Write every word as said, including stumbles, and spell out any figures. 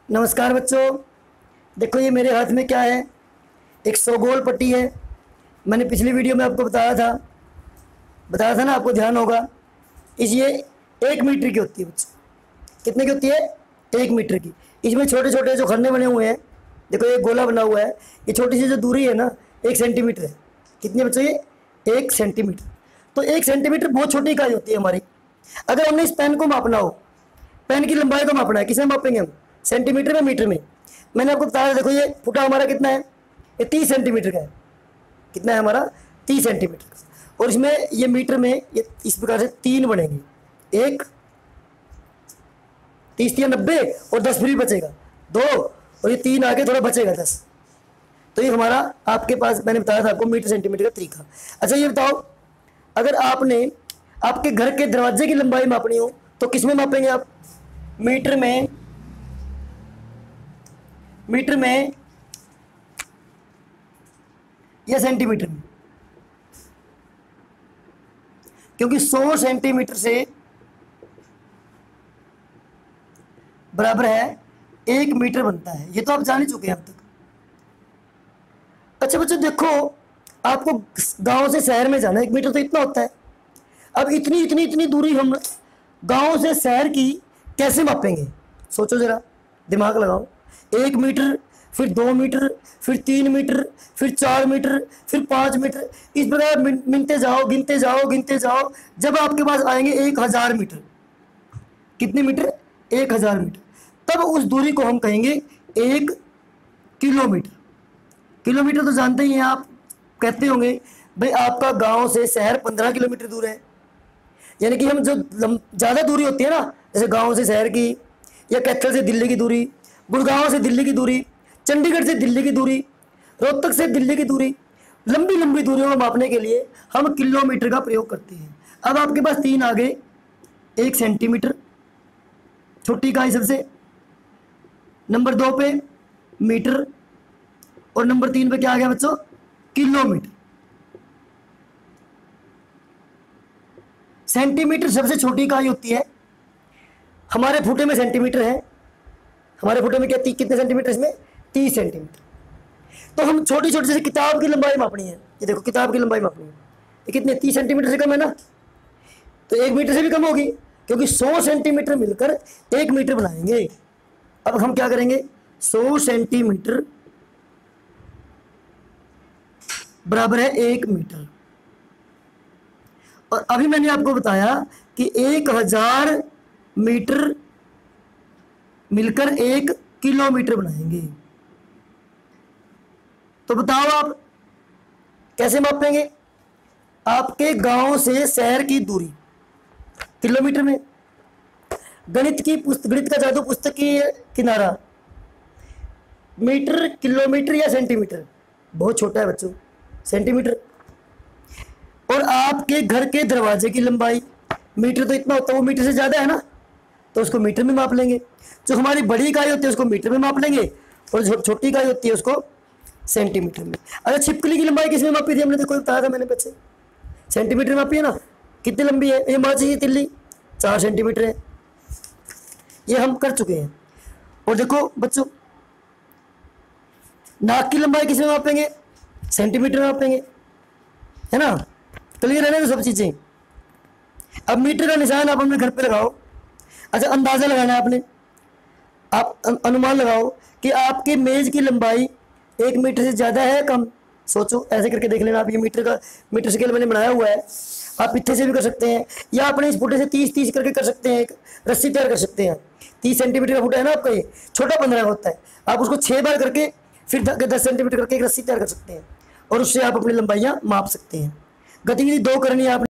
नमस्कार बच्चों, देखो ये मेरे हाथ में क्या है। एक सौ गोल पट्टी है। मैंने पिछली वीडियो में आपको बताया था बताया था ना, आपको ध्यान होगा। इस ये एक मीटर की होती है बच्चों। कितने की होती है? एक मीटर की। इसमें छोटे छोटे जो खन्ने बने हुए हैं, देखो ये गोला बना हुआ है। ये छोटी सी जो दूरी है ना, एक सेंटीमीटर है। कितनी बच्चों? ये एक सेंटीमीटर। तो एक सेंटीमीटर बहुत छोटी इकाई होती है हमारी। अगर हमने इस पेन को मापना हो, पेन की लंबाई को मापना है, किसमें मापेंगे हम? सेंटीमीटर में, मीटर में। मैंने आपको बताया, देखो ये फुटा हमारा कितना है? ये तीस सेंटीमीटर का है। कितना है हमारा? तीस सेंटीमीटर का। और इसमें ये मीटर में ये इस प्रकार से तीन बनेंगे। एक, तीस या नब्बे, और दस फ्री बचेगा दो, और ये तीन आगे थोड़ा बचेगा दस। तो ये हमारा आपके पास, मैंने बताया था आपको, मीटर सेंटीमीटर का तरीका। अच्छा ये बताओ, अगर आपने आपके घर के दरवाजे की लंबाई मापनी हो तो किसमें मापेंगे आप? मीटर में मीटर में या सेंटीमीटर में? क्योंकि सौ सेंटीमीटर से बराबर है एक मीटर बनता है। ये तो आप जान ही चुके हैं अब तक। अच्छा बच्चों देखो, आपको गांव से शहर में जाना, एक मीटर तो इतना होता है। अब इतनी इतनी इतनी दूरी हम गांव से शहर की कैसे मापेंगे? सोचो जरा, दिमाग लगाओ। एक मीटर, फिर दो मीटर, फिर तीन मीटर, फिर चार मीटर, फिर पाँच मीटर, इस प्रकार मिनते जाओ, गिनते जाओ, गिनते जाओ, जब आपके पास आएंगे एक हजार मीटर। कितने मीटर? एक हजार मीटर। तब उस दूरी को हम कहेंगे एक किलोमीटर। किलोमीटर तो जानते ही हैं आप, कहते होंगे भाई आपका गांव से शहर पंद्रह किलोमीटर दूर है। यानी कि हम जो ज़्यादा दूरी होती है ना, जैसे गांव से शहर की, या कैथल से दिल्ली की दूरी, गुड़गांव से दिल्ली की दूरी, चंडीगढ़ से दिल्ली की दूरी, रोहतक से दिल्ली की दूरी, लंबी लंबी दूरियों को मापने के लिए हम किलोमीटर का प्रयोग करते हैं। अब आपके पास तीन आ गए, एक सेंटीमीटर छोटी इकाई सबसे, नंबर दो पे मीटर, और नंबर तीन पे क्या आ गया बच्चों? किलोमीटर। सेंटीमीटर सबसे छोटी इकाई होती है। हमारे फुटे में सेंटीमीटर है। हमारे फुटे में क्या, कितने सेंटीमीटर? इसमें तीस सेंटीमीटर। तो हम छोटी छोटी जैसे किताब की लंबाई मापनी है, ये देखो किताब की लंबाई मापनी है, ये कितने? तीस सेंटीमीटर से कम है ना, तो एक मीटर से भी कम होगी, क्योंकि सौ सेंटीमीटर मिलकर एक मीटर बनाएंगे। अब हम क्या करेंगे? सौ सेंटीमीटर बराबर है एक मीटर। और अभी मैंने आपको बताया कि एक हजार मीटर मिलकर एक किलोमीटर बनाएंगे। तो बताओ आप कैसे मापेंगे? आपके गांव से शहर की दूरी किलोमीटर में। गणित की पुस्तक, गणित का जादू पुस्तक की किनारा, मीटर, किलोमीटर या सेंटीमीटर? बहुत छोटा है बच्चों, सेंटीमीटर। और आपके घर के दरवाजे की लंबाई, मीटर तो इतना होता है, वो मीटर से ज़्यादा है ना, तो उसको मीटर में माप लेंगे। जो हमारी बड़ी इकाई होती है उसको मीटर में माप लेंगे, और जो छोटी इकाई होती है उसको सेंटीमीटर में। अच्छा छिपकली की लंबाई किसमें मापी थी हमने? तो कोई बताया था मैंने बच्चे, सेंटीमीटर में मापी है ना। कितनी लंबी है ये माची की तिल्ली? चार सेंटीमीटर है। ये हम कर चुके हैं। और देखो बच्चों, नाक की लंबाई किसमें मापेंगे? सेंटीमीटर में मापेंगे, है ना। क्लियर है ना सब चीजें? अब मीटर का निशान आप अपने घर पे लगाओ। अच्छा अंदाजा लगाना है आपने, आप अनुमान लगाओ कि आपके मेज की लंबाई एक मीटर से ज्यादा है कम? सोचो, ऐसे करके देख लेना आप। ये मीटर का मीटर स्केल मैंने बनाया हुआ है, आप इतने से भी कर सकते हैं, या अपने इस फुटे से तीस तीस करके कर सकते हैं। एक रस्सी तैयार कर सकते हैं। तीस सेंटीमीटर का फुटा है ना आपका, ये छोटा पंद्रह का होता है। आप उसको छह बार करके फिर दस सेंटीमीटर करके एक रस्सी तैयार कर सकते हैं, और उससे आप अपनी लंबाइयाँ माप सकते हैं। गतिविधि दो करनी है आपने।